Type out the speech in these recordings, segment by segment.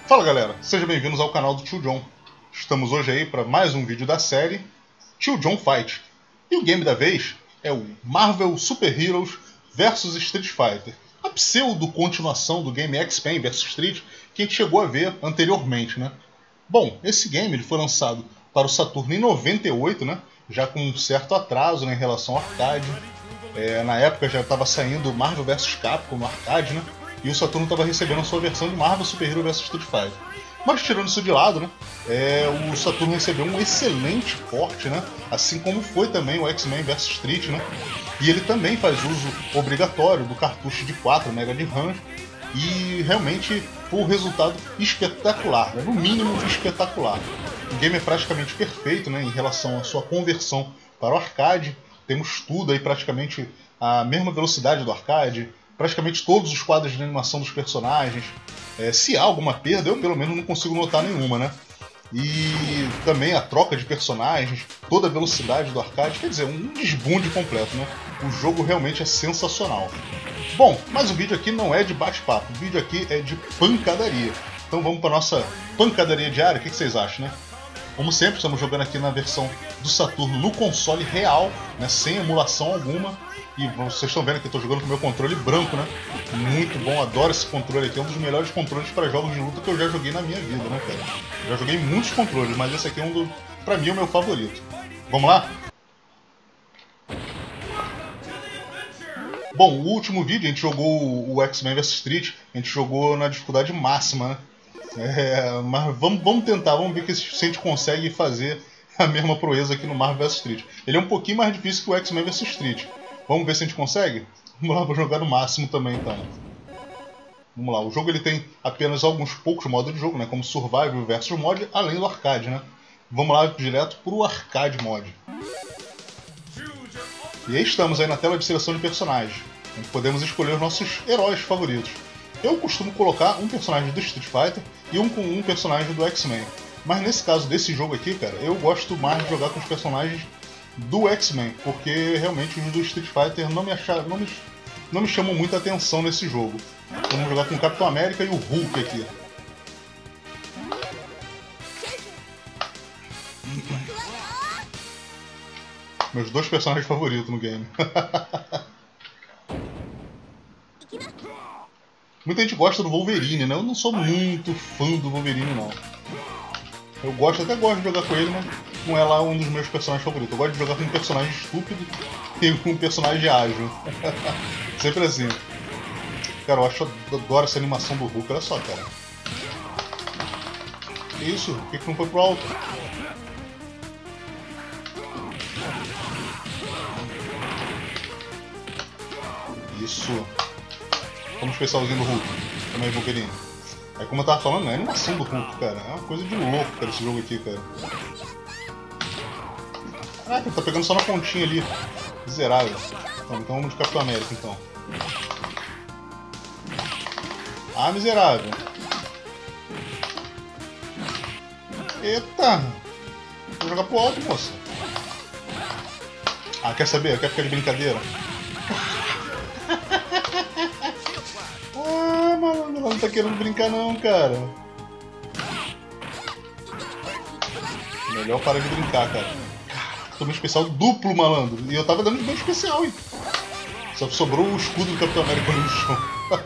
Fala galera, sejam bem-vindos ao canal do Tio John. Estamos hoje aí para mais um vídeo da série Tio John Fight. E o game da vez é o Marvel Super Heroes vs Street Fighter. A pseudo continuação do game X-Men vs Street que a gente chegou a ver anteriormente, né? Bom, esse game ele foi lançado para o Saturno em 98, né? Já com um certo atraso, né, em relação ao arcade. Na época já estava saindo Marvel vs Capcom no arcade, né? E o Saturno estava recebendo a sua versão de Marvel Super Hero vs Street Fighter. Mas tirando isso de lado, né, o Saturno recebeu um excelente porte, né, assim como foi também o X-Men vs Street, né, e ele também faz uso obrigatório do cartucho de 4 MB de RAM, e realmente foi um resultado espetacular, né, no mínimo espetacular. O game é praticamente perfeito, né, em relação à sua conversão para o arcade. Temos tudo aí praticamente a mesma velocidade do arcade, praticamente todos os quadros de animação dos personagens. Se há alguma perda, eu pelo menos não consigo notar nenhuma, né? E também a troca de personagens, toda a velocidade do arcade, quer dizer, um desbunde completo, né? O jogo realmente é sensacional. Bom, mas o vídeo aqui não é de bate-papo, o vídeo aqui é de pancadaria. Então vamos para a nossa pancadaria diária, o que vocês acham, né? Como sempre, estamos jogando aqui na versão do Saturno no console real, né, sem emulação alguma. E vocês estão vendo que eu estou jogando com o meu controle branco, né? Muito bom, adoro esse controle aqui. É um dos melhores controles para jogos de luta que eu já joguei na minha vida, né, cara? Já joguei muitos controles, mas esse aqui é pra mim, é o meu favorito. Vamos lá? Bom, o último vídeo a gente jogou o X-Men vs Street, a gente jogou na dificuldade máxima, né? Mas vamos tentar, vamos ver se a gente consegue fazer a mesma proeza aqui no Marvel vs Street. Ele é um pouquinho mais difícil que o X-Men vs Street. Vamos ver se a gente consegue? Vamos lá, vou jogar no máximo também, então. Vamos lá, o jogo ele tem apenas alguns poucos modos de jogo, né? Como Survival vs Mod, além do arcade, né? Vamos lá direto pro Arcade Mod. E aí estamos aí na tela de seleção de personagens, onde podemos escolher os nossos heróis favoritos. Eu costumo colocar um personagem do Street Fighter e um personagem do X-Men. Mas nesse caso desse jogo aqui, cara, eu gosto mais de jogar com os personagens do X-Men, porque realmente os do Street Fighter não me chamam muita atenção nesse jogo. Vamos jogar com o Capitão América e o Hulk aqui. Meus dois personagens favoritos no game. Muita gente gosta do Wolverine, né? Eu não sou muito fã do Wolverine, não. Eu até gosto de jogar com ele, mas não é lá um dos meus personagens favoritos. Eu gosto de jogar com um personagem estúpido e com um personagem ágil. Sempre assim. Cara, eu adoro essa animação do Hulk. Olha só, cara. Que isso? Por que não foi pro alto? Isso. Como especialzinho do Hulk. Também Wolverine. É como eu tava falando, é a animação do Hulk, cara. É uma coisa de louco, cara, esse jogo aqui, cara. Caraca, tá pegando só na pontinha ali. Miserável. Então vamos de Capitão América, então. Ah, miserável. Eita! Vou jogar pro alto, moça. Ah, quer saber? Quer ficar de brincadeira? Ah, mano, ela não tá querendo brincar não, cara. Melhor parar de brincar, cara. Tomei um especial duplo, malandro. E eu tava dando de bem especial, hein. Só sobrou o escudo do Capitão América no chão.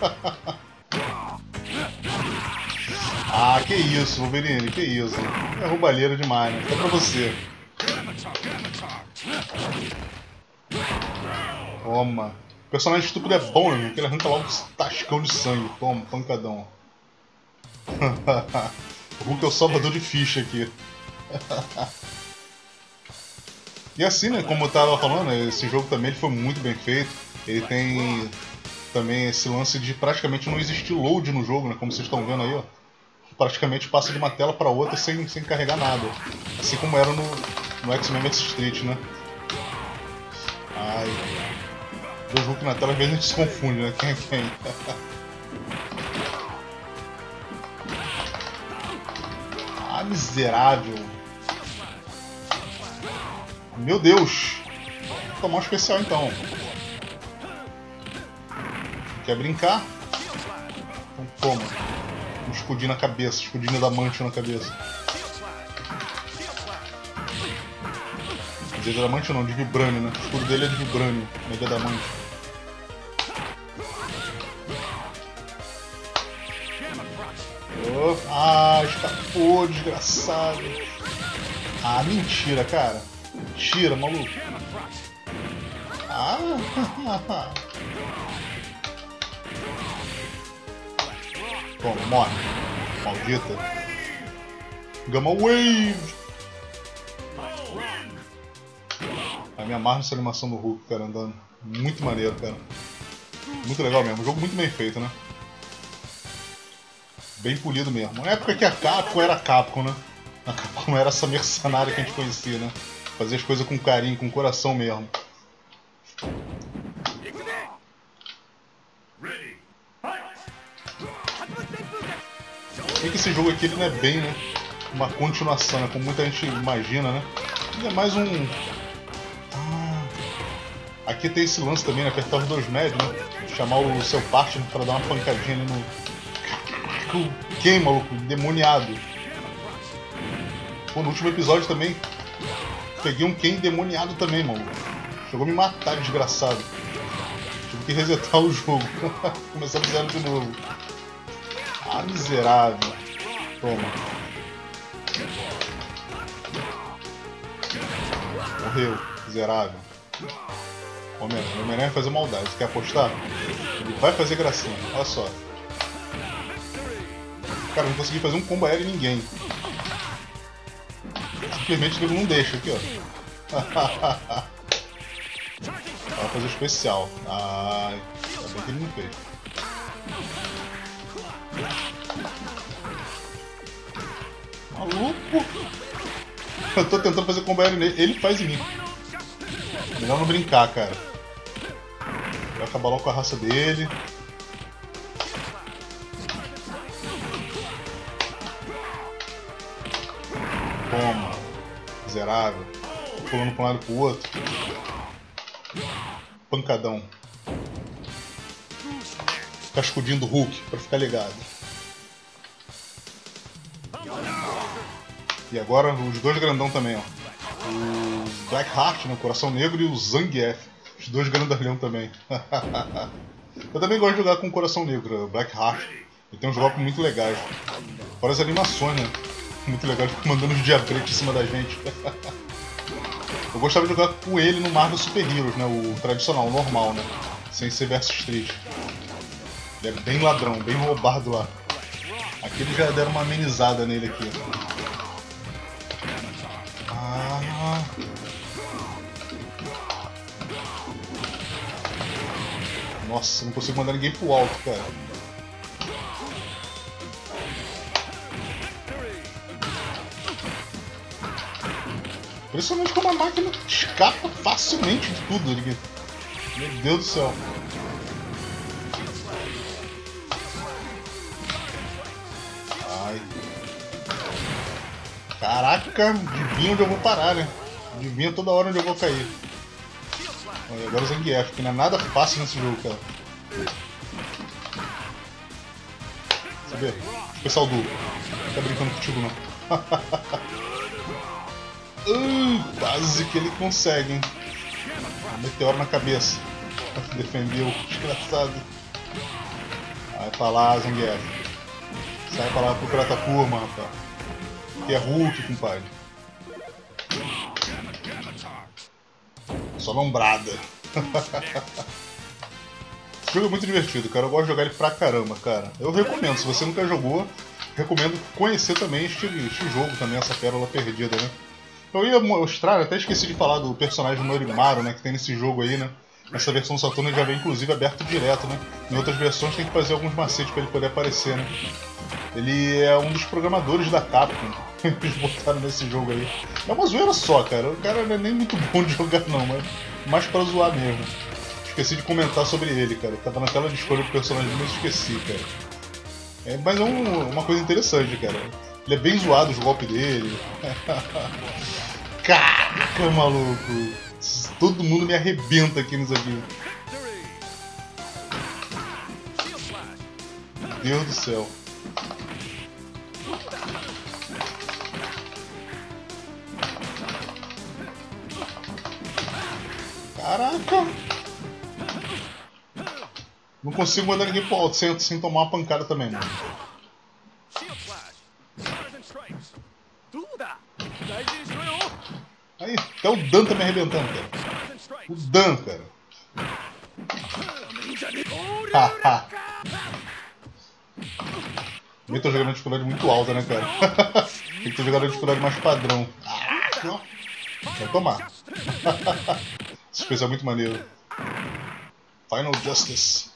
Ah, que isso, Wolverine, que isso. É roubalheiro demais, né? Até pra você. Toma. O personagem estúpido é bom, né? Porque ele arranca logo um tascão de sangue. Toma, pancadão. O Hulk é o salvador de ficha aqui. E assim, né, como eu tava falando, esse jogo também ele foi muito bem feito. Ele tem também esse lance de praticamente não existir load no jogo, né? Como vocês estão vendo aí, ó. Praticamente passa de uma tela para outra sem carregar nada. Assim como era no X-Men vs Street, né? Ai. Dois Hulk na tela, às vezes a gente se confunde, né? Quem é quem? Ah, miserável. Meu Deus. Vou tomar um especial então. Quer brincar? Então toma. Um escudinho na cabeça, escudinho de adamantio na cabeça. Quer dizer, de adamantio não, de vibrânio, né? O escudo dele é de vibrânio, não é de adamantio. Oh, ah, escapou, desgraçado. Ah, mentira, cara. Mentira, maluco. Ah, toma, morre. Maldita. Gamma Wave. Eu me amarro nessa animação do Hulk, cara, andando. Muito maneiro, cara. Muito legal mesmo. Um jogo muito bem feito, né? Bem polido mesmo. Na época que a Capcom era a Capcom, né? A Capcom era essa mercenária que a gente conhecia, né? Fazia as coisas com carinho, com coração mesmo. E que esse jogo aqui ele não é bem, né? Uma continuação, né? Como muita gente imagina, né? Ele é mais um... Aqui tem esse lance também, né? Apertar os dois médios, né? Chamar o seu partner para dar uma pancadinha ali no... Quem, maluco? Demoniado. Pô, no último episódio também peguei um Ken demoniado também, maluco. Chegou a me matar, desgraçado. Tive que resetar o jogo. Começar do zero de novo. Ah, miserável. Toma. Morreu, miserável. Homem-Aranha vai fazer maldade. Você quer apostar? Ele vai fazer gracinha, olha só. Cara, não consegui fazer um combo aéreo em ninguém. Simplesmente ele não deixa aqui, ó. Vai fazer especial. Ai, ainda bem que ele não fez. Maluco! Eu tô tentando fazer combo aéreo nele, ele faz em mim. Melhor não brincar, cara. Vai acabar logo com a raça dele. Toma, miserável. Pulando pra um lado e pro outro. Pancadão. Cascudinho do Hulk, pra ficar ligado. E agora os dois grandão também, ó. O Blackheart, né, o Coração Negro, e o Zangief. Os dois grandalhão também. Eu também gosto de jogar com o Coração Negro, o Blackheart. Ele tem uns golpes muito legais. Fora as animações, né? Muito legal, fica mandando os diabretes em cima da gente. Eu gostava de jogar com ele no Marvel Super Heroes, né? O tradicional, o normal, né? Sem ser versus Street. Ele era bem ladrão, bem roubado lá. Aqui eles já deram uma amenizada nele aqui. Ah. Nossa, não consigo mandar ninguém pro alto, cara. Impressionante como a máquina escapa facilmente de tudo ali. Meu Deus do céu. Ai. Caraca, adivinha onde eu vou parar, né? Adivinha toda hora onde eu vou cair. Olha, agora o Zangief, que não é nada fácil nesse jogo, cara. Sabe? Especial duro. Não tá brincando contigo, não. Quase que ele consegue, hein? Um meteoro na cabeça. Defendeu, desgraçado. Vai pra lá, Zangief. Sai pra lá procurar tua turma, rapaz. Que é Hulk, compadre. Só nombrada. Esse jogo é muito divertido, cara. Eu gosto de jogar ele pra caramba, cara. Eu recomendo, se você nunca jogou, recomendo conhecer também este jogo, também, essa pérola perdida, né? Eu ia mostrar, até esqueci de falar do personagem Norimaru, né, que tem nesse jogo aí, né? Essa versão Saturno já vem inclusive aberto direto, né? Em outras versões tem que fazer alguns macetes para ele poder aparecer, né? Ele é um dos programadores da Capcom. Eles botaram nesse jogo aí. É uma zoeira só, cara. O cara não é nem muito bom de jogar não, mas mais pra zoar mesmo. Esqueci de comentar sobre ele, cara. Eu tava na tela de escolha do personagem, mas esqueci, cara. Mas é uma coisa interessante, cara. Ele é bem zoado os golpes dele. Caraca, maluco. Todo mundo me arrebenta aqui nisso aqui. Meu Deus do céu. Caraca! Não consigo mandar ninguém pro alto sem tomar uma pancada também, mano. Aí, até o Dan tá me arrebentando, cara. O Dan, cara. Haha. Também tô jogando uma dificuldade muito alta, né, cara? Tem que ter jogado uma dificuldade mais padrão. Vai tomar. Esse especial é muito maneiro. Final Justice.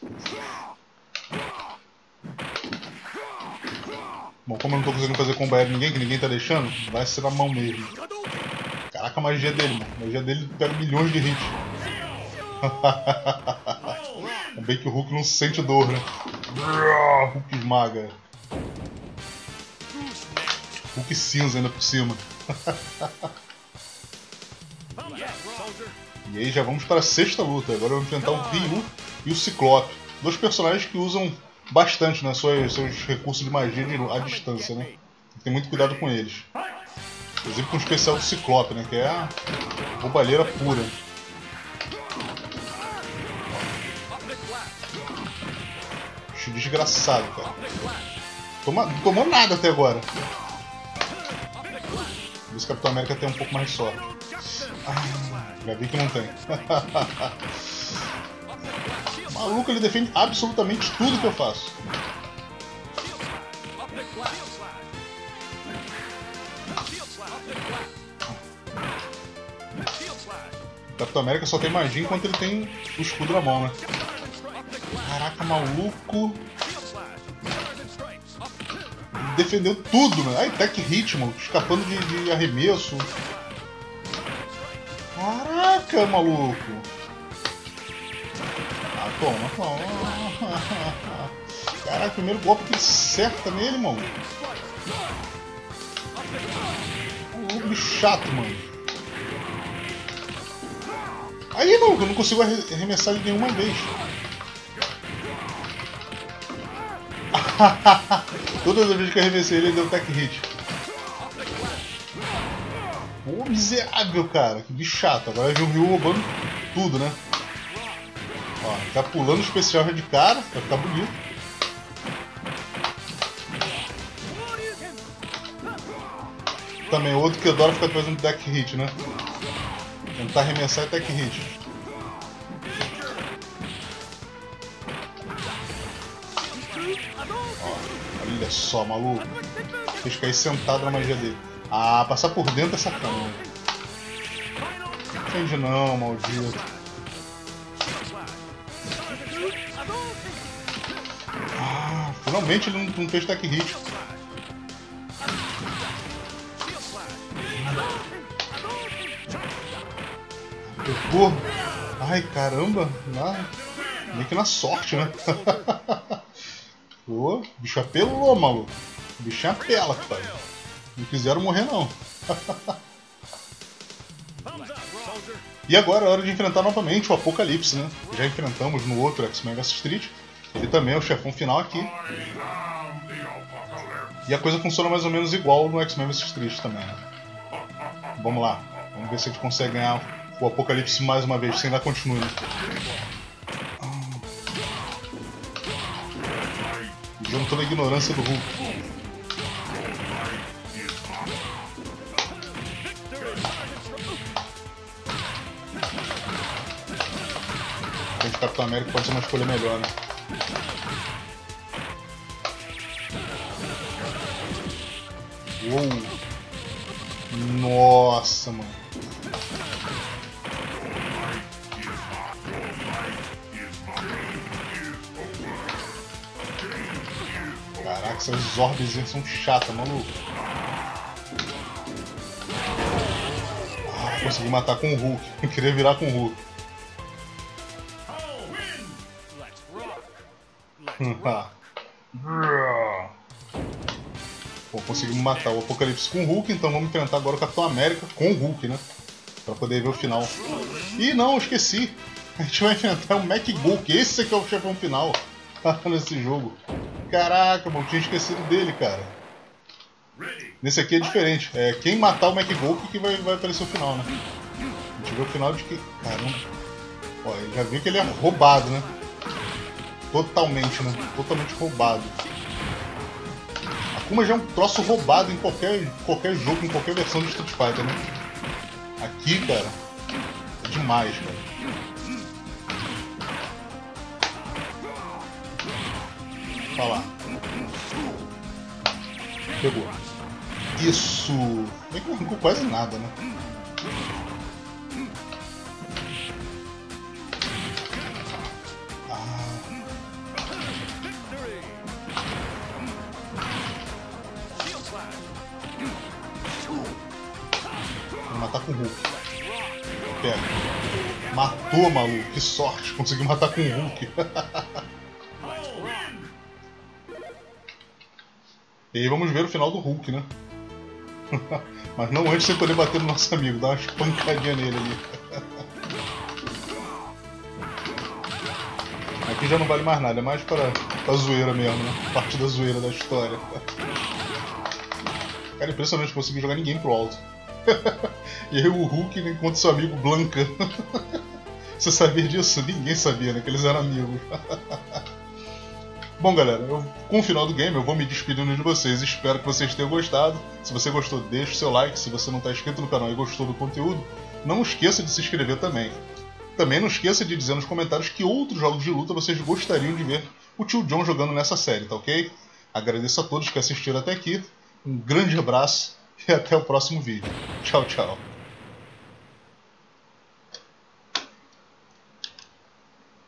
Bom, como eu não tô conseguindo fazer combo aéreo ninguém, que ninguém tá deixando, vai ser na mão mesmo. Caraca, a magia dele, mano. A magia dele pega milhões de hits. É bem que o Hulk não sente dor, né? Hulk esmaga. Hulk cinza ainda por cima. E aí já vamos para a sexta luta. Agora vamos enfrentar o Ryu e o Ciclope. Dois personagens que usam bastante, né, seus recursos de magia à distância, né? Tem muito cuidado com eles. Inclusive com o especial do Ciclope, né? Que é a roubalheira pura. Bicho desgraçado, cara. Não tomou nada até agora. Por isso que o Capitão América tem um pouco mais de sorte. Já vi que não tem. Maluco, ele defende absolutamente tudo que eu faço. O Capitão América só tem magia enquanto ele tem o escudo na mão, né? Caraca, maluco. Ele defendeu tudo, né? Ai, Tech Hit, mano. Escapando de arremesso. Caraca, maluco. Toma. Caraca, o primeiro golpe que acerta nele, mano. Bicho chato, mano. Aí, maluco, eu não consigo arremessar ele nenhuma vez. Todas as vezes que eu arremessei ele deu tech hit. Pô, miserável, cara. Que bicho chato. Agora eu vi o Ryu roubando tudo, né? Ó, tá pulando o especial de cara, vai ficar bonito. Também outro que adora ficar fazendo tech hit, né? Tentar arremessar é tech hit. Ó, olha só, maluco. Fez cair sentado na magia dele. Ah, passar por dentro é sacanagem. Não entende não, maldito. Ah, finalmente ele não fez tech hit. Pegou. Ai, caramba. Meio que na sorte, né? Pô, o bicho apelou, maluco. O bicho apela, pai. Não quiseram morrer, não. E agora é hora de enfrentar novamente o Apocalipse, né? Já enfrentamos no outro X-Men vs Street. Ele também é o chefão final aqui. E a coisa funciona mais ou menos igual no X-Men vs Street também, né? Vamos lá. Vamos ver se a gente consegue ganhar o Apocalipse mais uma vez, sem dar continue. Usando toda a ignorância do Hulk. O Capitão América pode ser uma escolha melhor, né? Uou! Nossa, mano! Caraca, essas orbes são chatas, maluco! Ah, consegui matar com o Hulk. Eu queria virar com o Hulk. Bom, conseguimos matar o Apocalipse com o Hulk, então vamos enfrentar agora o Capitão América com o Hulk, né? Pra poder ver o final. Ih, não, esqueci! A gente vai enfrentar o MacGulk, esse aqui é o chefão final nesse jogo. Caraca, mano, tinha esquecido dele, cara. Nesse aqui é diferente, quem matar o MacGulk que vai aparecer o final, né? A gente vê o final de que... Caramba! Ó, ele já viu que ele é roubado, né? Totalmente, né? Totalmente roubado. Akuma já é um troço roubado em qualquer jogo, em qualquer versão de Street Fighter, né? Aqui, cara, é demais, cara. Olha lá. Pegou. Isso! Nem que não arrancou quase nada, né? Vou matar com o Hulk. Pega. Matou, maluco. Que sorte. Consegui matar com o Hulk. E aí vamos ver o final do Hulk, né? Mas não antes de poder bater no nosso amigo. Dar umas pancadinhas nele ali. Aqui já não vale mais nada. É mais pra zoeira mesmo, né? Parte da zoeira da história. Cara, impressionante conseguir jogar ninguém pro alto. E aí o Hulk encontra seu amigo Blanca. Você sabia disso? Ninguém sabia, né? Que eles eram amigos. Bom, galera, com o final do game eu vou me despedindo de vocês. Espero que vocês tenham gostado. Se você gostou, deixe o seu like. Se você não está inscrito no canal e gostou do conteúdo, não esqueça de se inscrever também. Também não esqueça de dizer nos comentários que outros jogos de luta vocês gostariam de ver o Tio John jogando nessa série, tá ok? Agradeço a todos que assistiram até aqui. Um grande abraço e até o próximo vídeo. Tchau, tchau.